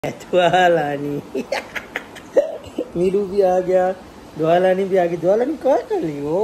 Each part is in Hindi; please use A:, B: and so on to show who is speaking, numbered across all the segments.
A: दुआलानी मीरू भी आ गया, दुआलानी भी आ गई। दुआलानी क्या कर रही हो?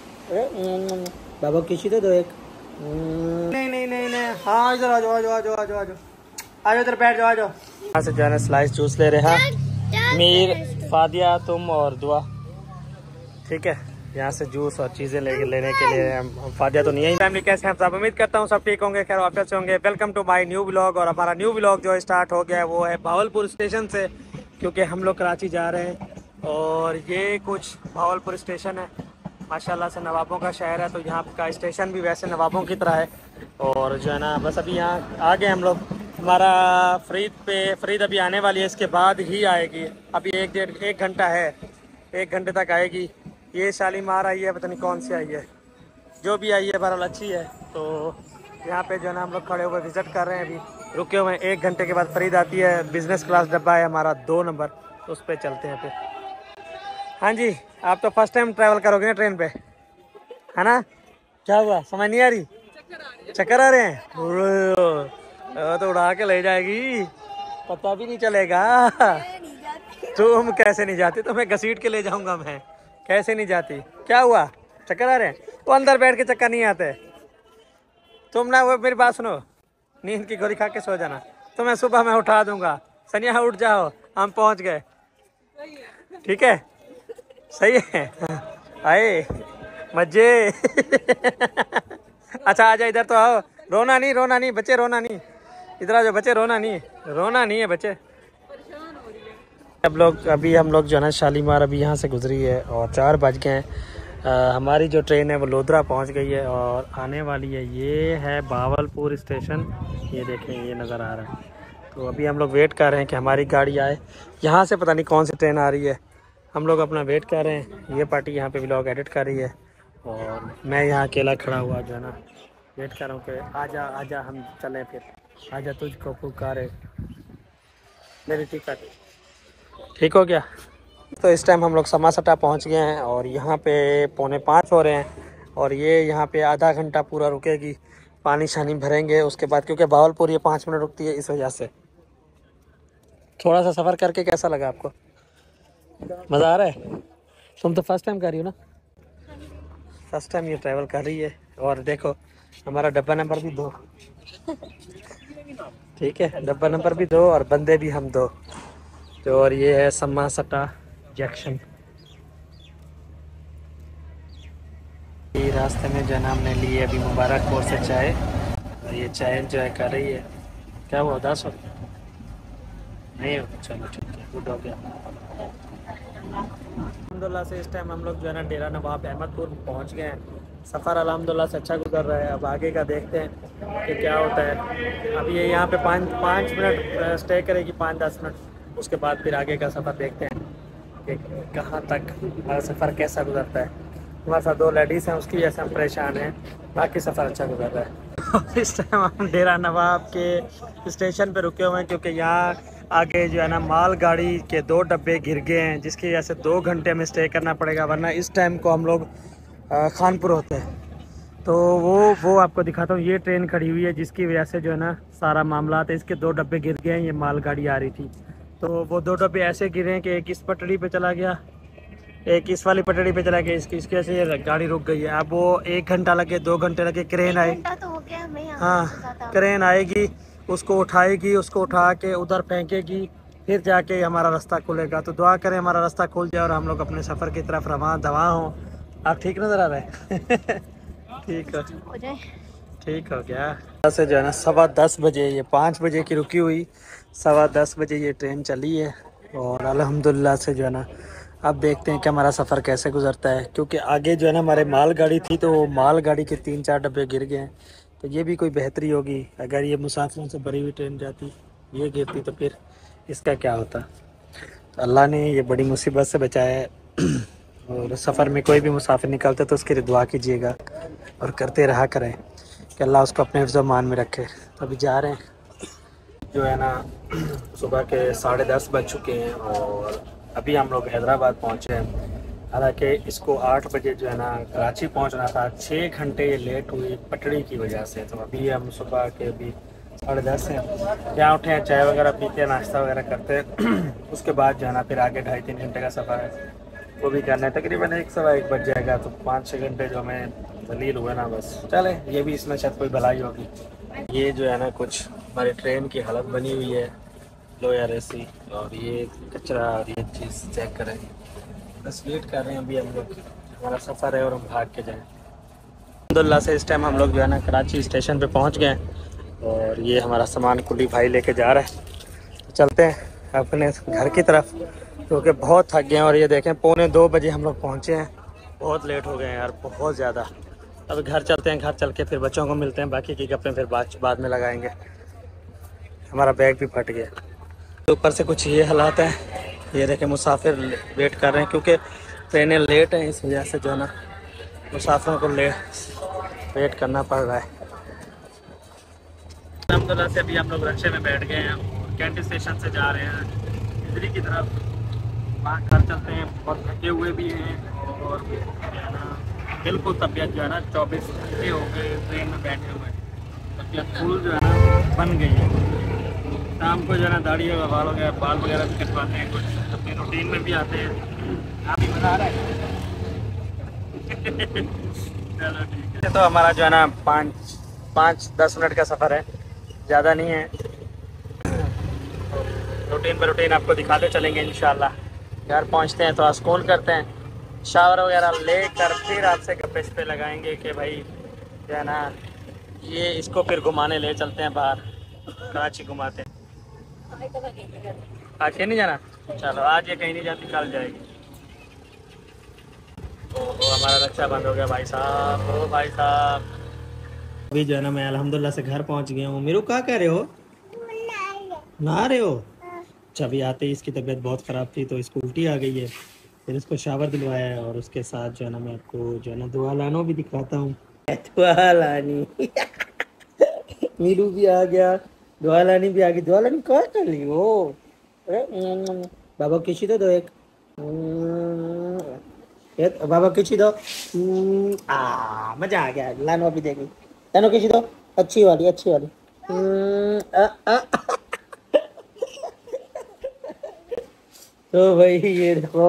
A: बाबा किसी तो दो एक। नहीं नहीं नहीं नहीं, हाँ इधर आ जाओ आ जाओ आ जाओ आ जाओ आ जाओ आ जाओ, इधर बैठ जाओ आ जाओ। यहाँ से जो है ना स्लाइस जूस ले रहे हैं मीर, फादिया, तुम और दुआ, ठीक है। यहाँ से जूस और चीज़ें लेने के लिए हम फादिया तो नहीं है। फैमिली कैसे हैं सब? उम्मीद करता हूँ सब ठीक होंगे, खैर वापस होंगे। Welcome to my new vlog. और हमारा न्यू व्लॉग जो स्टार्ट हो गया है वो है भावलपुर स्टेशन से, क्योंकि हम लोग कराची जा रहे हैं। और ये कुछ भावलपुर स्टेशन है, माशाल्लाह से नवाबों का शहर है, तो यहाँ का स्टेशन भी वैसे नवाबों की तरह है। और जो है ना बस अभी यहाँ आ गए हम लोग। हमारा फ़रीद अभी आने वाली है, इसके बाद ही आएगी। अभी एक घंटा है, 1 घंटे तक आएगी। ये शालीमार आई है, पता नहीं कौन सी आई है, जो भी आई है बहरहाल अच्छी है। तो यहाँ पे जो है ना हम लोग खड़े हुए विज़िट कर रहे हैं, अभी रुके हुए हैं। 1 घंटे के बाद फ़रीद आती है। बिज़नेस क्लास डब्बा है हमारा 2 नंबर, तो उस पर चलते हैं फिर। हाँ जी, आप तो फर्स्ट टाइम ट्रैवल करोगे ना ट्रेन पे, है ना? क्या हुआ, समझ नहीं आ रही? चक्कर आ रहे हैं? तो उड़ा के ले जाएगी, पता भी नहीं चलेगा। तुम कैसे नहीं जाती? तुम्हें घसीट के ले जाऊंगा मैं। कैसे नहीं जाती? क्या हुआ, चक्कर आ रहे हैं? वो अंदर बैठ के चक्कर नहीं आते। तुम ना वो मेरी बात सुनो, नींद की गोली खा के सो जाना, तुम्हें सुबह मैं उठा दूंगा। सनिया उठ जाओ, हम पहुंच गए, ठीक है? सही है। आए मजे। अच्छा आजा, इधर तो आओ। रोना नहीं बच्चे, रोना नहीं। इधर आ जाओ बच्चे, रोना नहीं है बच्चे। अभी हम लोग जो है ना शालीमार अभी यहाँ से गुजरी है और 4 बज गए हैं। हमारी जो ट्रेन है वो लोधरा पहुँच गई है और आने वाली है। ये है भावलपुर स्टेशन, ये देखें, ये नज़र आ रहा है। तो अभी हम लोग वेट कर रहे हैं कि हमारी गाड़ी आए। यहाँ से पता नहीं कौन सी ट्रेन आ रही है, हम लोग अपना वेट कर रहे हैं। ये पार्टी यहाँ पे व्लॉग एडिट कर रही है और मैं यहाँ अकेला खड़ा हुआ जो है ना वेट कर रहा हूँ कि आजा आजा हम चलें फिर। आजा तुझको पुकारे मेरी टिकट, ठीक हो गया। तो इस टाइम हम लोग समासटा पहुँच गए हैं और यहाँ पे 4:45 हो रहे हैं। और ये यहाँ पे आधा घंटा पूरा रुकेगी, पानी शानी भरेंगे उसके बाद, क्योंकि भावलपुर ये 5 मिनट रुकती है, इस वजह से। थोड़ा सा सफ़र करके कैसा लगा आपको? मज़ा आ रहा है? तुम तो फर्स्ट टाइम कर रही हो ना? फर्स्ट टाइम ये ट्रैवल कर रही है। और देखो हमारा डब्बा नंबर भी 2, ठीक है? डब्बा नंबर भी 2 और बंदे भी हम 2। तो और ये है समासटा जंक्शन। ये रास्ते में जो है ना हमने लिए अभी मुबारकपुर से चाय, और ये चाय जो है कर रही है। क्या हुआ, उदास हो? नहीं हो? चलो ठीक है, गुड हो गया। अल्हम्दुलिल्लाह से इस टाइम हम लोग जो है ना डेरा नवाब अहमदपुर पहुंच गए हैं। सफ़र अल्हम्दुलिल्लाह से अच्छा गुजर रहा है। अब आगे का देखते हैं कि क्या होता है। अब ये यहाँ पे 5 मिनट स्टे करेगी, 5-10 मिनट, उसके बाद फिर आगे का सफ़र देखते हैं कि कहाँ तक हमारा सफ़र कैसा गुजरता है। हमारे साथ 2 लेडीज़ हैं, उसकी वजह से हम परेशान हैं, बाकी सफ़र अच्छा गुजर रहा है। इस टाइम हम डेरा नवाब के स्टेशन पर रुके हुए हैं, क्योंकि यहाँ आगे जो है ना माल गाड़ी के 2 डब्बे गिर गए हैं, जिसकी वजह से 2 घंटे में स्टे करना पड़ेगा, वरना इस टाइम को हम लोग खानपुर होते हैं। तो वो आपको दिखाता हूँ। ये ट्रेन खड़ी हुई है, जिसकी वजह से जो है ना सारा मामला है। इसके 2 डब्बे गिर गए हैं, ये माल गाड़ी आ रही थी, तो वो 2 डब्बे ऐसे गिरे हैं कि एक इस पटड़ी पे चला गया, एक इस वाली पटड़ी पे चला गया। इसकी वजह से ये गाड़ी रुक गई है। अब वो 1 घंटा लगे, 2 घंटे लगे, क्रेन आए। हाँ, क्रेन आएगी, उसको उठाएगी, उसको उठा के उधर फेंकेगी, फिर जाके हमारा रास्ता खुलेगा। तो दुआ करें हमारा रास्ता खुल जाए और हम लोग अपने सफ़र की तरफ रवां दवा हों। आप ठीक नज़र आ रहे हैं? ठीक हो जाए, ठीक हो गया। से जो है ना 10:15 बजे, ये 5 बजे की रुकी हुई, 10:15 बजे ये ट्रेन चली है। और अल्हम्दुलिल्लाह से जो है ना अब देखते हैं कि हमारा सफ़र कैसे गुजरता है, क्योंकि आगे जो है ना हमारे माल गाड़ी थी, तो वो माल गाड़ी के 3-4 डब्बे गिर गए हैं। तो ये भी कोई बेहतरी होगी, अगर ये मुसाफिरों से भरी हुई ट्रेन जाती, ये गिरती, तो फिर इसका क्या होता। तो अल्लाह ने ये बड़ी मुसीबत से बचाया है। और सफ़र में कोई भी मुसाफिर निकलते तो उसकी दुआ कीजिएगा और करते रहा करें कि अल्लाह उसको अपने हिफ्ज़ मान में रखे। तो अभी जा रहे हैं, जो है ना सुबह के 10:30 बज चुके हैं और अभी हम लोग हैदराबाद पहुँचे हैं। हालांकि इसको 8 बजे जो है ना कराची पहुंचना था, 6 घंटे ये लेट हुई पटड़ी की वजह से। तो अभी हम सुबह के अभी 10:30 हैं। यहाँ उठे हैं, चाय वगैरह पीते हैं, नाश्ता वगैरह करते हैं। उसके बाद जाना फिर आगे 2.5-3 घंटे का सफ़र है, वो भी करना है। तकरीबन 1-1.15 बज जाएगा, तो 5-6 घंटे जो हमें दलील हुआ ना, बस चले। ये भी इसमें शायद कोई भलाई होगी। ये जो है ना कुछ हमारी ट्रेन की हालत बनी हुई है, लो यार ऐसी, और ये कचरा और ये चीज़ चेक करें। बस वेट कर रहे हैं अभी हम लोग, हमारा सफ़र है और हम भाग के जाएँ। अल्हम्दुलिल्लाह से इस टाइम हम लोग जो है ना कराची स्टेशन पे पहुंच गए हैं, और ये हमारा सामान कुली भाई लेके जा रहा है। तो चलते हैं अपने घर की तरफ, क्योंकि बहुत थक गए हैं। और ये देखें 1:45 बजे हम लोग पहुँचे हैं, बहुत लेट हो गए हैं यार, बहुत ज़्यादा। अब घर चलते हैं, घर चल के फिर बच्चों को मिलते हैं, बाकी की गप्पें फिर बाद में लगाएंगे। हमारा बैग भी फट गया। तो ऊपर से कुछ ये हालात हैं, ये देखें मुसाफिर वेट कर रहे हैं, क्योंकि ट्रेनें लेट हैं, इस वजह से जो है ना मुसाफिरों को वेट करना पड़ रहा है। अल्हम्दुलिल्लाह से अभी हम लोग रक्शे में बैठ गए हैं और कैंट स्टेशन से जा रहे हैं दिल्ली की तरफ। वहाँ घर चलते हैं, बहुत थके हुए भी हैं, और बिल्कुल तबीयत जो है ना 24 घंटे हो गए ट्रेन में बैठे हुए, तबीयत फुल जो है ना बन गई है। शाम को जो है ना दाढ़ी और बाल वगैरह भी कटवाते हैं, कुछ अपनी रूटीन में भी आते हैं। आप ही मज़ा आ रहा है। चलो ठीक है। तो हमारा जो है ना 5-10 मिनट का सफ़र है, ज़्यादा नहीं है। रूटीन पर रूटीन आपको दिखाते चलेंगे इंशाल्लाह। घर पहुंचते हैं तो सुकून करते हैं, शावर वगैरह लेकर फिर आपसे गप्पे शप्पे लगाएंगे कि भाई जो है ना ये इसको फिर घुमाने ले चलते हैं बाहर, कराची घुमाते हैं। आज कहीं नहीं जाना, चलो आज ये कहीं नहीं जाती, कल जाएगी। तो हमारा रक्षा बंद हो गया भाई साहब, ओ भाई साहब। अभी जो है ना मैं अल्हम्दुलिल्लाह से घर पहुंच गया हूँ। मेरू क्या कह रहे हो? नहा रहे हो? अच्छा, अभी आते ही इसकी तबीयत बहुत ख़राब थी, तो इसको उल्टी आ गई है, फिर इसको शावर दिलवाया है, और उसके साथ जो है ना मैं आपको जो है ना दुआ लानो भी दिखाता हूँ। दुआ लानी मीरू भी आ गया, दुआ लानी भी आ गई। दुआ लानी कहाँ कर ली हो? बाबा किसी दो एक, बाबा किसी दो। मजा आ गया, लानो भी देगी। लानो किसी दो, अच्छी वाली, अच्छी वाली। तो भाई ये देखो,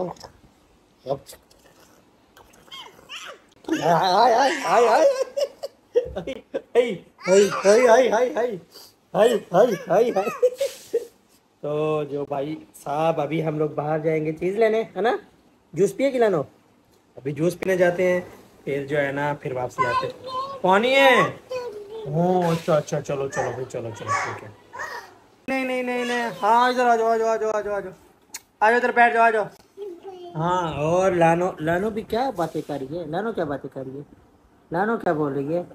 A: तो जो भाई साहब अभी हम लोग बाहर जाएंगे चीज़ लेने, है ना? जूस पिए कि लानो? अभी जूस पीने जाते हैं, फिर जो है ना फिर वापसी आते हैं। पानी है? ओह अच्छा अच्छा, चलो चलो भाई, चलो चलो ठीक है। नहीं नहीं नहीं नहीं, हाँ इधर आ जाओ, आ जाओ, आ जाओ, आ जाओ, आ जाओ, आ जाओ, इधर बैठ जाओ, आ जाओ। हाँ, और लानो, लानो भी क्या बातें कर रही है? लानो क्या बातें कर रही है? लानो क्या बोल रही है?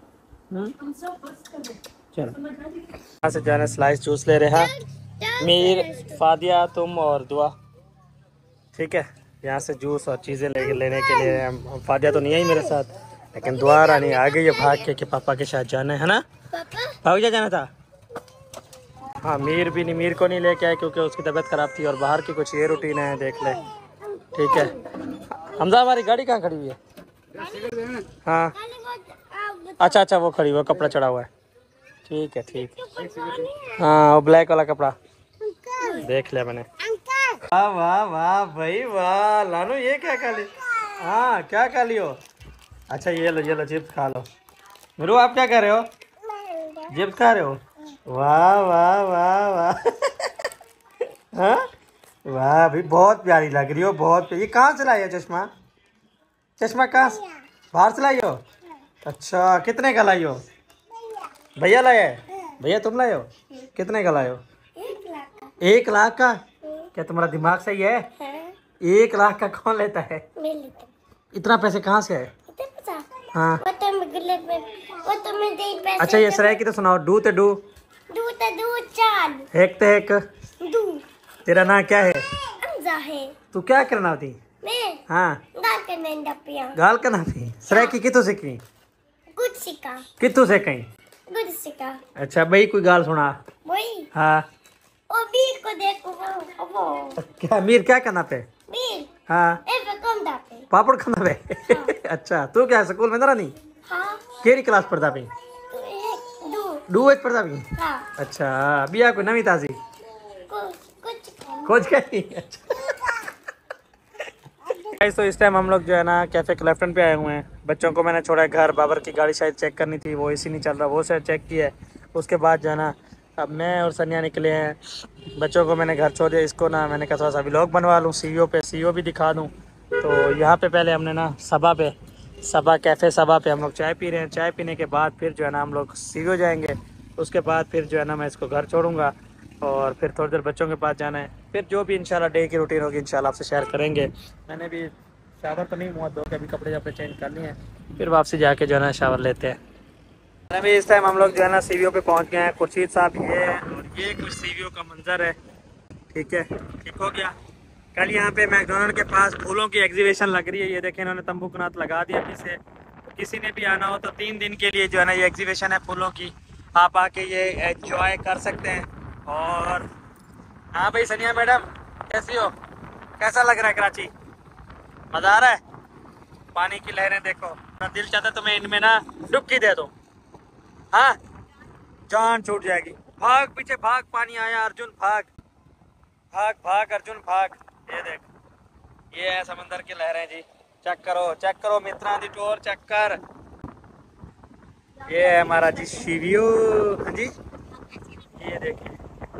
A: चलो यहाँ से जाना, स्लाइस जूस ले रहे हैं मीर, फादिया, तुम और दुआ, ठीक है। यहाँ से जूस और चीज़ें लेने के लिए हम, फादिया तो नहीं आई मेरे साथ, लेकिन दुआ रानी आ गई है भाग के कि पापा के साथ जाना है ना? पापा क्या जाना था? हाँ, मीर भी नहीं, मीर को नहीं लेके आए क्योंकि उसकी तबीयत ख़राब थी, और बाहर की कुछ ये रूटीन है, देख ले, ठीक है। हमजा हमारी गाड़ी कहाँ खड़ी हुई है? हाँ अच्छा अच्छा, वो खड़ी, वो कपड़ा चढ़ा हुआ है, ठीक है ठीक है। हाँ वो ब्लैक वाला कपड़ा देख लिया मैंने। वाह वाह वाह भाई वाह, लानो ये क्या खा ली? हाँ क्या खा लियो? अच्छा ये लो चिप्स खा लो। मेरू आप क्या कर रहे हो? चिप्स खा रहे हो? वाह वाह वाह वाह हाँ वाह भाई, बहुत प्यारी लग रही हो, बहुत। ये कहाँ से लाई हो चश्मा? चश्मा कहाँ से, बाहर से लाई हो? अच्छा, कितने का लाई हो? भैया लाए? भैया तुम लाए हो? कितने का लाए हो? 1 लाख का? क्या तुम्हारा दिमाग सही है? 1 लाख का कौन लेता है? इतना पैसे कहाँ से है? हाँ अच्छा, ये सराय की तो सुनाओ। डू ते डू, एक ते एक। तेरा नाम क्या है? तू क्या करना होती? हाँ गाल करना थी। सराय की कितों सीखी? कुछ सीखा। कितों से कहीं? कुछ सीखा। अच्छा भाई कोई गाल सुना। वही हाँ, ओ मीर को देखो, वो क्या मीर क्या करना पे? मीर हाँ पे पापड़ खाना पे। अच्छा, तू क्या स्कूल में ना नहीं? हाँ। केड़ी क्लास पढ़ता पे? डूज पड़ता भी
B: हाँ
A: अच्छा अभी आपको नवी ताजी कुछ कहीं अच्छा Guys, तो इस टाइम हम लोग जो है ना कैफे क्लेफ्टन पे आए हुए हैं। बच्चों को मैंने छोड़ा है घर, बाबर की गाड़ी शायद चेक करनी थी, वो एसी नहीं चल रहा, वो शायद चेक किया है। उसके बाद जो है ना अब मैं और सनिया निकले हैं। बच्चों को मैंने घर छोड़ दिया, इसको ना मैंने कहा थोड़ा सा व्लॉग बनवा लूँ, सीईओ पे सीईओ भी दिखा दूँ। तो यहाँ पे पहले हमने ना सबा कैफ़े सबा पे हम लोग चाय पी रहे हैं। चाय पीने के बाद फिर जो है ना हम लोग सीईओ जाएंगे। उसके बाद फिर जो है ना मैं इसको घर छोड़ूंगा और फिर थोड़ी देर बच्चों के पास जाना है। फिर जो भी इंशाल्लाह डे की रूटीन होगी इंशाल्लाह आपसे शेयर करेंगे। मैंने भी शावर तो नहीं हुआ, धो के अभी कपड़े वपड़े चेंज करनी है, फिर वापसी जाके जो है ना शावर लेते हैं। अभी इस टाइम हम लोग जो है ना सीवीओ पे पहुंच गए हैं। खुर्शीद साहब ये है और ये कुछ सीवीओ का मंजर है। ठीक है, ठीक हो गया। कल यहाँ पे मैकडोनल्ड के पास फूलों की एग्जीबिशन लग रही है, ये देखें इन्होंने तंबू कनात लगा दिया पीछे। तो किसी ने भी आना हो तो 3 दिन के लिए जो है ना ये एग्जीबिशन है फूलों की, आप आके ये एंजॉय कर सकते हैं। और हाँ भाई सनिया मैडम कैसी हो, कैसा लग रहा है कराची, मज़ा आ रहा है? पानी की लहरें देखो ना, दिल चाहता तो मैं इनमें ना डुबकी दे दूँ। हाँ जान छूट जाएगी। भाग पीछे भाग, पानी आया अर्जुन भाग भाग भाग अर्जुन भाग। ये देख, ये है समंदर की लहरें जी, चेक करो मित्रा दी टोर चेक कर। ये है हमारा जी शिवियो। हाँ जी ये देखिए,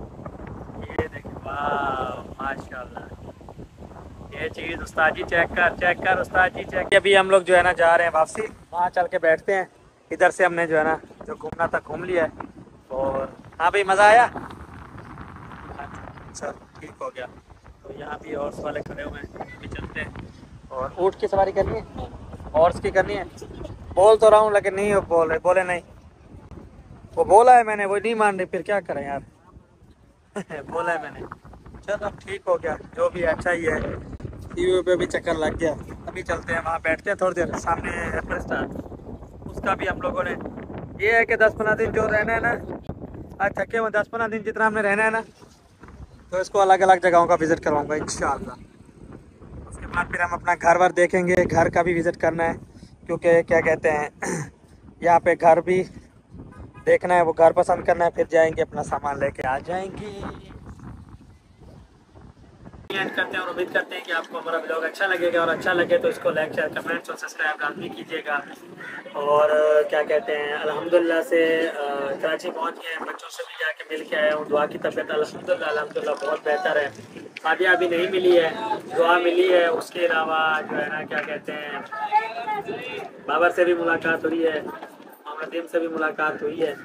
A: ये देखिए, वाह माशाल्लाह। ये चीज उस्ताद जी चेक कर उस्ताद जी चेक। अभी हम लोग जो है ना जा रहे हैं वापसी, वहाँ चल के बैठते हैं। इधर से हमने जो है ना जो घूमना था घूम लिया है। और हाँ भाई मज़ा आया, अच्छा ठीक हो गया। तो यहाँ भी हॉर्स वाले खड़े हुए हैं, अभी चलते हैं। और ऊँट की सवारी करनी है, हॉर्स की करनी है। बोल तो रहा हूँ लेकिन नहीं बोले नहीं, वो बोला है मैंने, वो नहीं मान रही, फिर क्या करें यार बोला है मैंने। चलो ठीक हो गया, जो भी अच्छा ही है। टीवी पे भी चक्कर लग गया, अभी चलते हैं वहाँ बैठते हैं थोड़ी देर सामने एप्पल स्टार। उसका भी हम लोगों ने ये है कि 10-15 दिन जो रहना है ना, आज थके हुए 10-15 दिन जितना हमने रहना है ना, तो इसको अलग अलग जगहों का विज़िट करवाऊँगा इंशाअल्लाह। उसके बाद फिर हम अपना घर वर देखेंगे, घर का भी विज़िट करना है क्योंकि क्या कहते हैं यहाँ पे घर भी देखना है, वो घर पसंद करना है, फिर जाएंगे अपना सामान लेके आ जाएंगे। एंड करते हैं और उम्मीद करते हैं कि आपको हमारा ब्लॉग अच्छा लगेगा, और अच्छा लगे तो इसको लाइक शेयर कमेंट्स और सब्सक्राइब लाजमी कीजिएगा। और क्या कहते हैं अल्हम्दुलिल्लाह से कराची पहुंच गए हैं, बच्चों से भी जाके मिल के आया हूँ। दुआ की तबीयत अल्हम्दुलिल्लाह बहुत बेहतर है। शादी अभी नहीं मिली है, दुआ मिली है। उसके अलावा जो है ना क्या कहते हैं बाबर से भी मुलाकात हुई है, मोहम्मद नदीम से भी मुलाकात हुई है।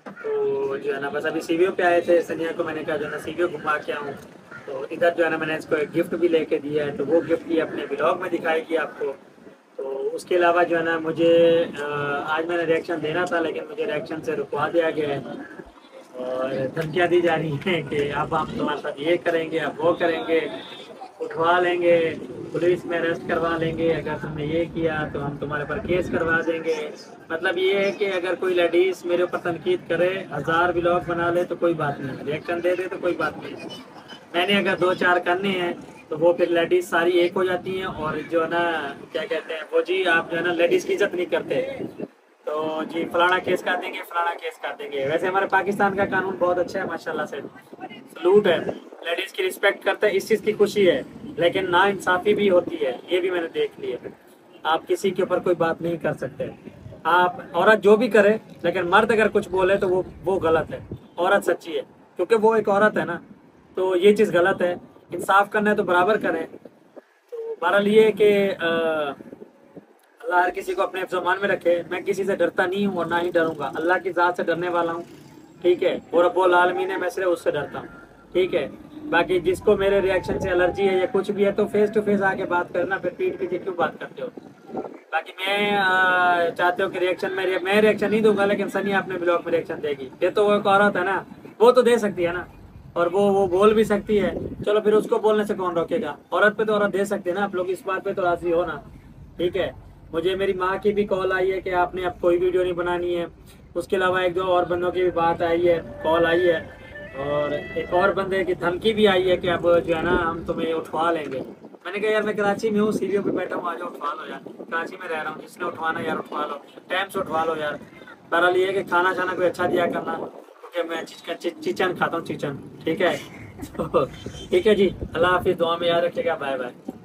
A: तो जो है ना बस अभी सीवीओ पे आए थे, सनिया को मैंने कहा जो है ना सीवीओ घुमा के आऊँ। तो इधर जो है ना मैंने इसको एक गिफ्ट भी लेके दिया है, तो वो गिफ्ट भी अपने ब्लॉग में दिखाएगी आपको। तो उसके अलावा जो है ना मुझे आज मैंने रिएक्शन देना था लेकिन मुझे रिएक्शन से रुकवा दिया गया है और धमकियाँ दी जा रही हैं कि अब हम तुम्हारे साथ ये करेंगे, अब वो करेंगे, उठवा लेंगे, पुलिस में अरेस्ट करवा लेंगे, अगर तुमने ये किया तो हम तुम्हारे पर केस करवा देंगे। मतलब ये है कि अगर कोई लेडीज़ मेरे ऊपर तनकीद करे, 1000 व्लॉग बना ले तो कोई बात नहीं, रिएक्शन दे दे तो कोई बात नहीं। मैंने अगर 2-4 करने हैं तो वो फिर लेडीज़ सारी एक हो जाती हैं और जो है ना क्या कहते हैं वो जी आप जो है ना लेडीज़ की इज्जत नहीं करते, तो जी फलाना केस कर देंगे, फलाना केस कर देंगे। वैसे हमारे पाकिस्तान का कानून बहुत अच्छा है माशाल्लाह से, सलूट है, लेडीज़ की रिस्पेक्ट करते हैं, इस चीज़ की खुशी है। लेकिन ना इंसाफ़ी भी होती है, ये भी मैंने देख लिया। आप किसी के ऊपर कोई बात नहीं कर सकते, आप औरत जो भी करे, लेकिन मर्द अगर कुछ बोले तो वो गलत है। औरत सच्ची है क्योंकि वो एक औरत है ना, तो ये चीज़ गलत है। इंसाफ करना है तो बराबर करें। तो बहरहाल ये कि अल्लाह हर किसी को अपने ज़मान में रखे। मैं किसी से डरता नहीं हूँ और ना ही डरूंगा, अल्लाह की ज़ात से डरने वाला हूँ। ठीक है, और रब्बुल आलमीन है, मैं सिर्फ उससे डरता हूँ। ठीक है, बाकी जिसको मेरे रिएक्शन से एलर्जी है या कुछ भी है तो फेस टू फेस आके बात करना, फिर पीठ पीछे क्यों बात करते हो। बाकी मैं चाहते हो कि रिएक्शन मैं रिएक्शन नहीं दूंगा, लेकिन सनी अपने ब्लॉग में रिएक्शन देगी। ये तो वो एक औरत है ना, वो तो दे सकती है ना, और वो बोल भी सकती है। चलो फिर उसको बोलने से कौन रोकेगा, औरत पे तो औरत दे सकती है ना। आप लोग इस बात पे तो राजी हो ना। ठीक है, मुझे मेरी माँ की भी कॉल आई है कि आपने अब कोई वीडियो नहीं बनानी है। उसके अलावा 1-2 और बंदों की भी बात आई है, कॉल आई है, और एक और बंदे की धमकी भी आई है कि अब जो है ना हम तुम्हें उठवा लेंगे। मैंने कहा यार मैं कराची में हूँ, सीढ़ियों पे बैठा हूँ, आ जाओ उठवा लो यार, कराची में रह रहा हूँ, जिसने उठवाना यार उठवा लो, टाइम से उठवा लो यार। बहरहाल ये है कि खाना खाना कोई अच्छा दिया करना, क्योंकि मैं चिकन खाता हूँ, चिकन। ठीक है। तो ठीक है जी, अल्लाह हाफिज़, दुआ में याद रखिएगा, बाय बाय।